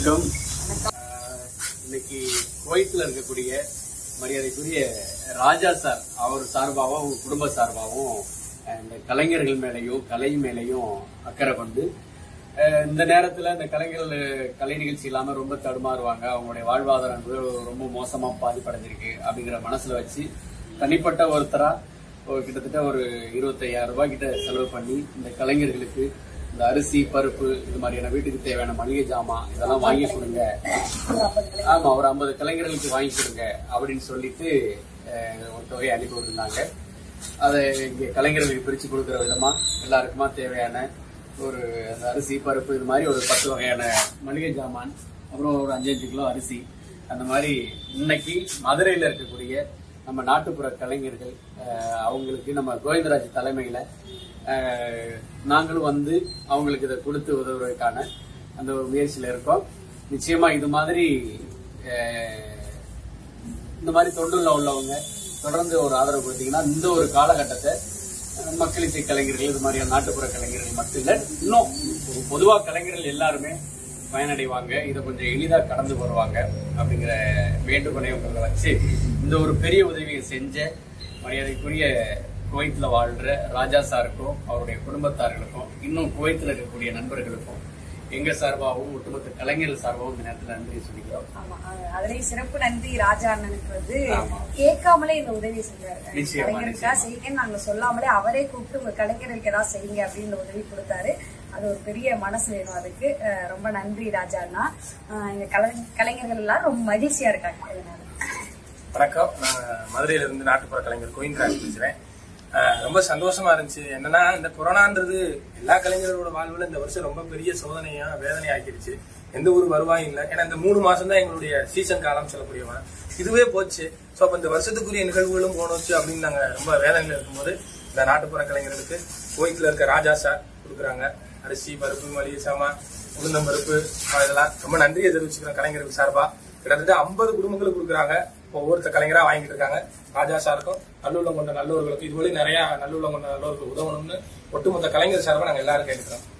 வணக்கம். இன்னைக்கு குவைத்தில் இருக்கக்கூடிய மரியாதைக்குரிய ராஜா சார் அவர் சார்பாகவும் அவங்க குடும்ப சார்பாகவும் இந்த கலைஞர்கள் மேலையும் கலை மேலையும் அக்கறை கொண்டு இந்த நேரத்தில் இந்த கலைஞர்கள் கலை நிகழ்ச்சி இல்லாமல் ரொம்ப தடுமாறுவாங்க, அவங்களுடைய வாழ்வாதாரம் ரொம்ப மோசமாக பாதிப்படைஞ்சிருக்கு அப்படிங்கிற மனசில் வச்சு தனிப்பட்ட ஒருத்தரா கிட்டத்தட்ட ஒரு 25,000 ரூபாய் கிட்ட செலவு பண்ணி இந்த கலைஞர்களுக்கு இந்த அரிசி பருப்பு இது மாதிரியான வீட்டுக்கு தேவையான மளிகை ஜாமான் இதெல்லாம் வாங்கி கொடுங்க, ஆமா ஒரு 50 கலைஞர்களுக்கு வாங்கி கொடுங்க அப்படின்னு சொல்லிட்டு ஒரு தொகையை அனுப்பி விட்டுருந்தாங்க. அதை இங்கே கலைஞர்களுக்கு பிரிச்சு கொடுக்குற விதமா எல்லாருக்குமா தேவையான ஒரு அந்த அரிசி பருப்பு இது மாதிரி ஒரு 10 வகையான மளிகை ஜாமான், அப்புறம் ஒரு 5 கிலோ அரிசி, அந்த மாதிரி இன்னைக்கு மதுரையில் இருக்கக்கூடிய நம்ம நாட்டுப்புற கலைஞர்கள் அவங்களுக்கு நம்ம கோவிந்தராஜ் தலைமையில நாங்களும் வந்து அவங்களுக்கு இதை கொடுத்து உதவுறதுக்கான அந்த ஒரு முயற்சியில இருக்கோம். நிச்சயமா இது மாதிரி இந்த மாதிரி தொண்டுல உள்ளவங்க தொடர்ந்து ஒரு ஆதரவு கொடுத்தீங்கன்னா இந்த ஒரு காலகட்டத்தை மக்களிசை கலைஞர்கள் இது மாதிரியான நாட்டுப்புற கலைஞர்கள் மட்டும் இல்ல, இன்னும் பொதுவா கலைஞர்கள் எல்லாருமே பயனடைவாங்க, இதை கொஞ்சம் எளிதா கடந்து வருவாங்க அப்படிங்கிற வேண்டுகோளை உங்களை வச்சு இந்த ஒரு பெரிய உதவியை செஞ்ச மரியாதைக்குரிய குவைத்தில் வாழ்ற ராஜா சாருக்கும் அவருடைய குடும்பத்தார்களுக்கும் இன்னும் குவைத்தில் இருக்கக்கூடிய நண்பர்களுக்கும் எங்க சார்பாகவும் ஒட்டுமொத்த கலைஞர்கள் சார்பாகவும் இந்த நேரத்தில் நன்றி சொல்லிக்கிறோம். அதுலயே சிறப்பு நன்றி ராஜா அண்ணனுக்கு வந்து கேட்காமலே இந்த உதவி செஞ்சாரு. கலைஞருக்கா செய்யுங்கன்னு நாங்க சொல்லாமலே அவரே கூப்பிட்டு உங்க கலைஞர்களுக்கு ஏதாவது செய்யுங்க அப்படின்னு உதவி கொடுத்தாரு. அது ஒரு பெரிய மனசு வேணும் அதுக்கு. ரொம்ப நன்றி ராஜா அண்ணா. எங்க கலைஞர்கள் எல்லாரும் ரொம்ப மகிழ்ச்சியா இருக்காங்க. வணக்கம், நான் மதுரையில இருந்து நாட்டுப்புற கலைஞர் கோவிந்தராஜ் பேசுறேன். ரொம்ப சந்தோஷமா இருந்துச்சு. என்னன்னா இந்த கொரோனான்றது எல்லா கலைஞர்களோட வாழ்வுல இந்த வருஷம் ரொம்ப பெரிய சோதனையா வேதனை ஆக்கிடுச்சு. எந்த ஒரு வருவாயும் இல்லை. ஏன்னா இந்த 3 மாசம் தான் எங்களுடைய சீசன் காலம் சொல்லக்கூடியவன் இதுவே போச்சு. ஸோ அப்ப இந்த வருஷத்துக்குரிய நிகழ்வுகளும் போனோச்சு அப்படின்னு நாங்க ரொம்ப வேதனையில இருக்கும்போது இந்த நாட்டுப்புற கலைஞர்களுக்கு கோயில இருக்க ராஜா சார் கொடுக்குறாங்க அரிசி பருப்பு மளிகை சாமான் உளுந்தம் பருப்பு இதெல்லாம் ரொம்ப நன்றியை தெரிவிச்சுக்கிறோம். கலைஞருக்கு சார்பா கிட்டத்தட்ட 50 குடும்பங்களுக்கு கொடுக்குறாங்க. ஒவ்வொருத்த கலைஞரா வாங்கிட்டு இருக்காங்க. ராஜா சாருக்கும் நல்லுள்ளம் கொண்ட நல்லவர்களுக்கும் இதுவரை நிறைய நல்லுள்ளம் கொண்ட நல்லவர்களுக்கு உதவணும்னு ஒட்டுமொத்த கலைஞர் சார்பா நாங்க எல்லாரும் கேட்கிறோம்.